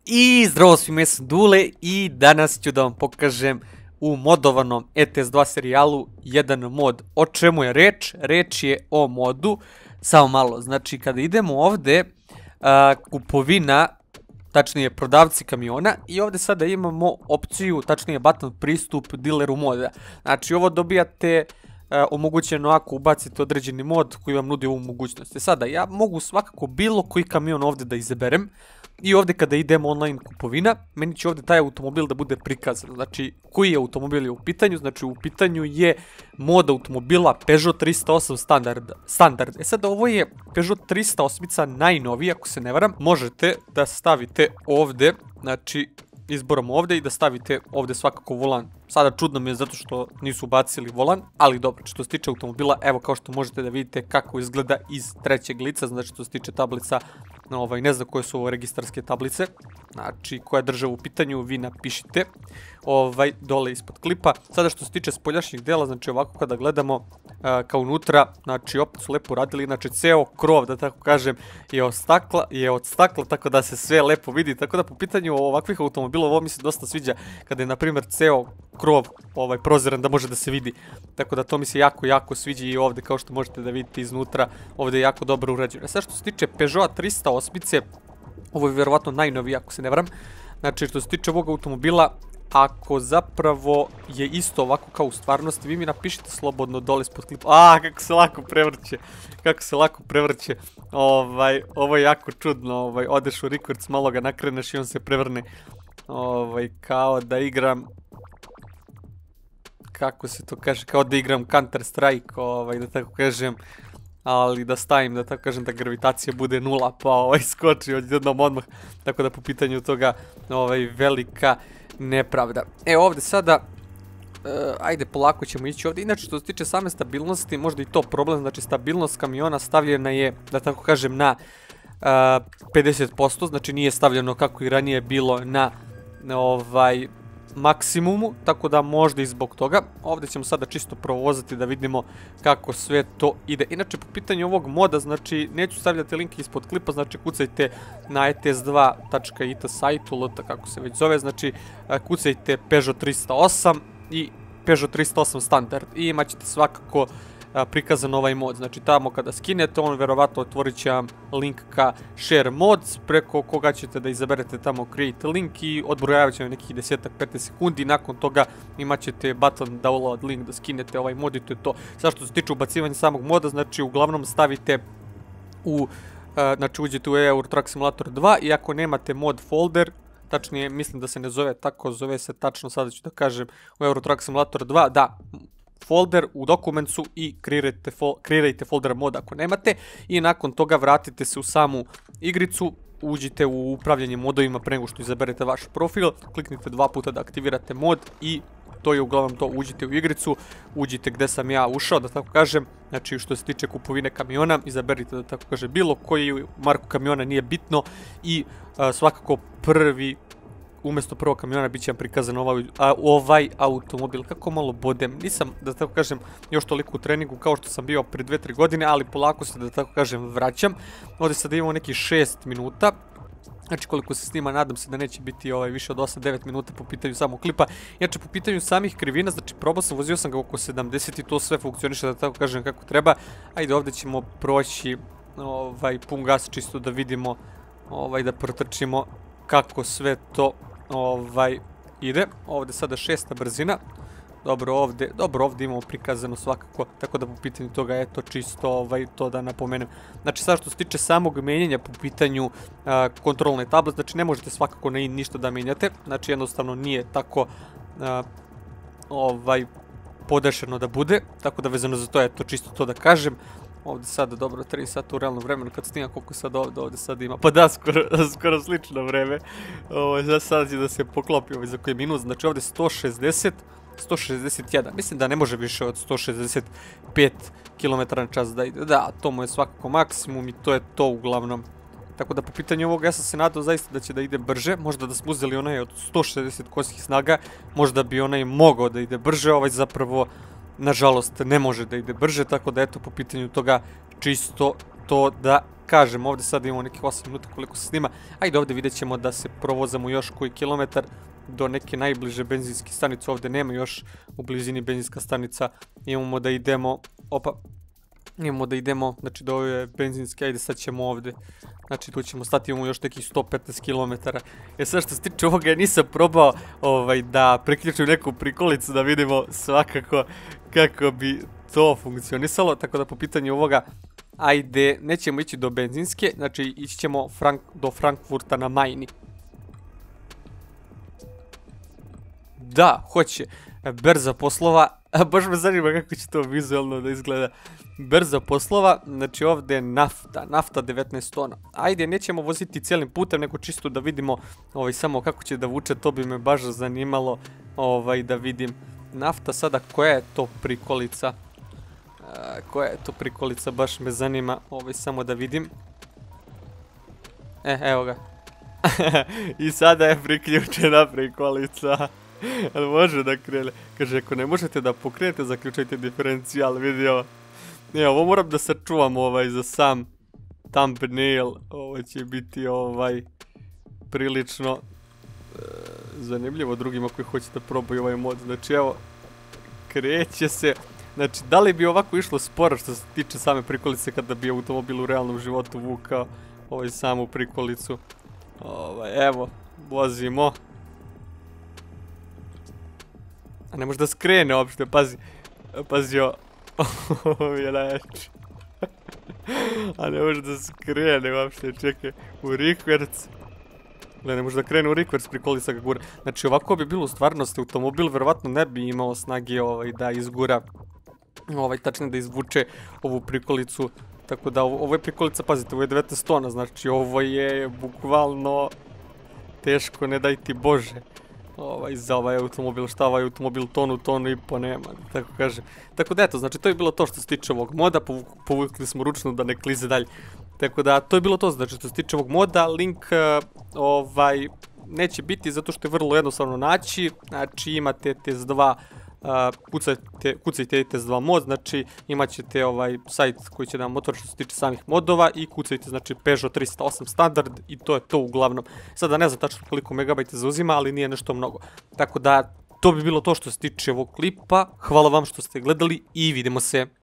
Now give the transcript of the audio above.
I zdravo svima, ja sam Dule i danas ću da vam pokažem u modovanom ETS2 serijalu jedan mod. O čemu je reč? Reč je o modu, samo malo, znači kada idemo ovde, kupovina, tačnije prodavci kamiona i ovde sada imamo opciju, tačnije button pristup dileru moda. Znači ovo dobijate omogućeno ako ubacite određeni mod koji vam nudi ovu mogućnost. Sada ja mogu svakako bilo koji kamion ovde da izaberem i ovde kada idemo online kupovina, meni će ovde taj automobil da bude prikazan. Znači koji automobil je u pitanju? Znači u pitanju je mod automobila Peugeot 308 standard. Sada ovo je Peugeot 308 najnoviji, ako se ne varam. Možete da stavite ovde, znači izborom ovde i da stavite ovde svakako volan. Sada čudno mi je zato što nisu ubacili volan, ali dobro, što se tiče automobila, evo kao što možete da vidite kako izgleda iz trećeg lica, znači što se tiče tablica, ne znam koje su ovo registarske tablice, znači koja država u pitanju, vi napišite dole ispod klipa. Sada što se tiče spoljašnjih dela, znači ovako kada gledamo kao unutra, znači opet su lepo radili, znači ceo krov, da tako kažem, je od stakla, tako da se sve lepo vidi, tako da po pitanju ovakvih automobila, ovo mi se dosta sviđa, kada je na primjer ceo krov proziran da može da se vidi, tako da to mi se jako sviđa i ovde kao što možete da vidite iznutra, ovde je jako dobro urađeno. Sada što se tiče Peugeot 308, ovo je vjerovatno najnoviji ako se ne varam, znači što se tiče ovog automobila, ako zapravo je isto ovako kao u stvarnosti, vi mi napišite slobodno dole ispod klipa. Kako se lako prevrće, ovo je jako čudno, odeš u records, malo ga nakreneš i on se prevrne, kao da igram, kako se to kaže, kao da igram Counter Strike, da tako kažem, ali da stavim, da tako kažem, da gravitacija bude 0, pa skoči odjednom odmah, tako da po pitanju toga velika nepravda. Ovde sada, ajde polako ćemo ići ovde, inače što se tiče same stabilnosti, možda i to problem, znači stabilnost kamiona stavljena je, da tako kažem, na 50%, znači nije stavljeno kako i ranije bilo na maksimumu, tako da možda i zbog toga. Ovde ćemo sada čisto provozati da vidimo kako sve to ide. Inače po pitanju ovog moda, znači neću stavljati link ispod klipa, znači kucajte na ets2.it sajtu, kako se već zove, znači kucajte Peugeot 308 i Peugeot 308 standard i imat ćete svakako prikazan ovaj mod. Znači tamo kada skinete, on verovatno otvorit će vam link ka share mods, preko koga ćete da izaberete tamo create link i odbrojavat će vam nekih 10-15 sekundi. Nakon toga imat ćete button download link da skinete ovaj mod i to je to. Sada što se tiče ubacivanja samog moda, znači uglavnom stavite znači uđete u Euro Truck Simulator 2 i ako nemate mod folder, tačnije mislim da se ne zove tako, zove se tačno, sada ću da kažem, u Euro Truck Simulator 2, da, folder u dokumentsu i kreirajte folder mod ako nemate i nakon toga vratite se u samu igricu, uđite u upravljanje modovima pre nego što izaberete vaš profil, kliknite 2 puta da aktivirate mod i to je uglavnom to, uđite u igricu, uđite gde sam ja ušao, da tako kažem, znači što se tiče kupovine kamiona, izaberite, da tako kažem, bilo koji marku kamiona, nije bitno i svakako umesto prvog kamiona bit će vam prikazan ovaj automobil. Kako malo bodem, nisam, da tako kažem, još toliko u treningu kao što sam bio pre 2-3 godine, ali polako se, da tako kažem, vraćam. Ovdje sada imamo neki 6 minuta, znači koliko se snima, nadam se da neće biti više od 8-9 minuta po pitanju samog klipa. Inače po pitanju samih krivina, znači probao sam, vozio sam ga oko 70 i to sve funkcioniše, da tako kažem, kako treba. Ajde ovdje ćemo proći pun gas čisto da vidimo, da protrčimo kako sve to ide. Ovde sada 6. brzina. Dobro, ovde imamo prikazano svakako, tako da po pitanju toga, eto, čisto to da napomenem. Znači, sada što se tiče samog menjanja po pitanju kontrolne table, znači ne možete svakako ništa da menjate, znači jednostavno nije tako podešeno da bude, tako da vezano za to, eto, čisto to da kažem. Ovde sada, dobro, 3 sata u realnom vremenu, kad snimam koliko sad ovde sad ima, pa da, skoro slično vreme, sad će da se poklopi za koji minut, znači ovde 160, 161, mislim da ne može više od 165 km/h da ide, da, to mu je svakako maksimum i to je to uglavnom. Tako da po pitanju ovoga ja sam se nadao zaista da će da ide brže, možda da smo uzeli onaj od 160 konjskih snaga, možda bi onaj mogao da ide brže, zapravo nažalost ne može da ide brže, tako da eto po pitanju toga čisto to da kažem, ovdje sad imamo nekih 8 minuta koliko se snima. Ajde ovdje vidjet ćemo da se provozamo još koji kilometar do neke najbliže benzinske stanice. Ovdje nema još u blizini benzinska stanica. Imamo da idemo, znači do ove benzinske, ajde sad ćemo ovdje. Znači tu ćemo stati, imamo još nekih 115 km. Sad što se tiče ovoga, ja nisam probao da priključim neku prikolicu da vidimo svakako kako bi to funkcionisalo. Tako da po pitanju ovoga, ajde, nećemo ići do benzinske, znači ići ćemo do Frankfurta na Majni. Da, hoće. Berza poslova, baš me zanima kako će to vizualno da izgleda. Berza poslova, znači ovdje je nafta 19 tona. Ajde, nećemo voziti cijelim putem, nego čisto da vidimo samo kako će da vuče, to bi me baš zanimalo da vidim. Nafta sada, koja je to prikolica? Koja je to prikolica, baš me zanima, samo da vidim. Evo ga. I sada je priključena prikolica. Ali može da krene. Kaže, ako ne možete da pokrenete, zaključajte diferencijal, vidi ovo. Ovo moram da sačuvam za sam thumbnail. Ovo će biti prilično zanimljivo drugima koji hoće da probaju ovaj mod. Znači evo, kreće se. Znači, da li bi ovako išlo sporo što se tiče same prikolice kada bi automobil u realnom životu vukao samu prikolicu. Evo, vozimo. A ne može da skrene uopšte, pazi ovo je najjače. A ne može da skrene uopšte, čekaj, u rikverc. Ne može da krene u rikverc, prikolica ga gura. Znači ovako bi bilo u stvarnosti, automobil verovatno ne bi imao snage da izgura, tačnije da izvuče ovu prikolicu. Tako da ovo je prikolica, pazite, ovo je 19 tona, znači ovo je bukvalno teško, ne daj ti Bože. Za ovaj automobil, šta ovaj automobil tonu i po nema, tako kažem. Tako da eto, znači to je bilo to što se tiče ovog moda, povukli smo ručno da ne klize dalje. Tako da to je bilo to, znači što se tiče ovog moda, link neće biti zato što je vrlo jednostavno naći, znači imate TS2, kucajte TS2 mod, znači imat ćete sajt koji će da vam motor što se tiče samih modova i kucajte znači Peugeot 308 standard i to je to uglavnom. Sada ne znam tačno koliko megabajta zauzima, ali nije nešto mnogo. Tako da to bi bilo to što se tiče ovog klipa, hvala vam što ste gledali i vidimo se.